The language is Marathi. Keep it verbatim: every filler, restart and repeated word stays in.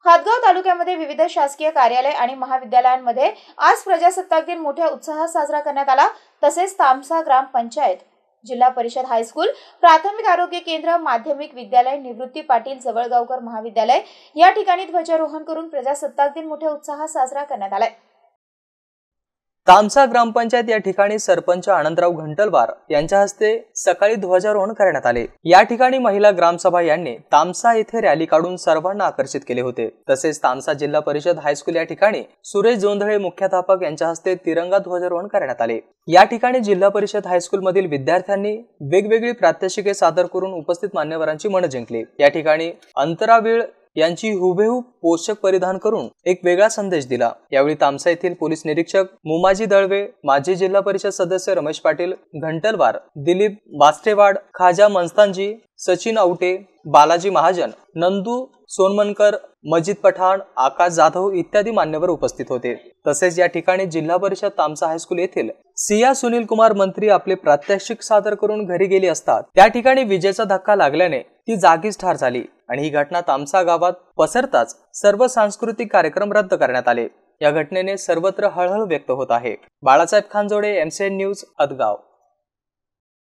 हातगाव तालुक्यामध्ये विविध शासकीय कार्यालय आणि महाविद्यालयांमध्ये आज प्रजासत्ताक दिन मोठ्या उत्साहात साजरा करण्यात आला। तसेच तामसा ग्रामपंचायत, जिल्हा परिषद हायस्कूल, प्राथमिक आरोग्य केंद्र, माध्यमिक विद्यालय, निवृत्ती पाटील जवळगावकर महाविद्यालय या ठिकाणी ध्वजारोहण करून प्रजासत्ताक दिन मोठ्या उत्साहात साजरा करण्यात आला। तामसा ग्रामपंचायत या ठिकाणी सरपंच आनंदराव घंटलवार यांच्या हस्ते सकाळी ध्वजारोहण करण्यात आले। या ठिकाणी महिला ग्रामसभा यांनी तामसा येथे रॅली काढून सर्वांना आकर्षित केले होते। तसेच तामसा जिल्हा परिषद हायस्कूल या ठिकाणी सुरेश जोंधळे मुख्याध्यापक यांच्या हस्ते तिरंगा ध्वजारोहण करण्यात आले। या ठिकाणी जिल्हा परिषद हायस्कूल मधील विद्यार्थ्यांनी वेगवेगळी प्रात्यक्षिके सादर करून उपस्थित मान्यवरांची मन जिंकली। या ठिकाणी अंतरावीळ यांची हुबेहूब पोषक परिधान करून एक वेगळा संदेश दिला। यावेळी तामसा येथील पोलीस निरीक्षक मुमाजी दळवे, माजी जिल्हा परिषद सदस्य रमेश पाटील घंटलवार, दिलीप बास्टेवाड, खाजा मनस्तानजी, सचिन आवटे, बालाजी महाजन, नंदू सोनमनकर, मजिद पठाण, आकाश जाधव इत्यादी मान्यवर उपस्थित होते। तसेच या ठिकाणी जिल्हा परिषद तामसा हायस्कूल येथील सिया सुनील कुमार मंत्री आपले प्रात्यक्षिक सादर करून घरी गेली असतात त्या ठिकाणी विजेचा धक्का लागल्याने ती जागीच ठार झाली आणि ही घटना तामसा गावात पसरताच सर्व सांस्कृतिक कार्यक्रम रद्द करण्यात आले। या घटनेने सर्वत्र हळहळ व्यक्त होत आहे। Balasaheb Khanjode, MCN news, Hadgaon.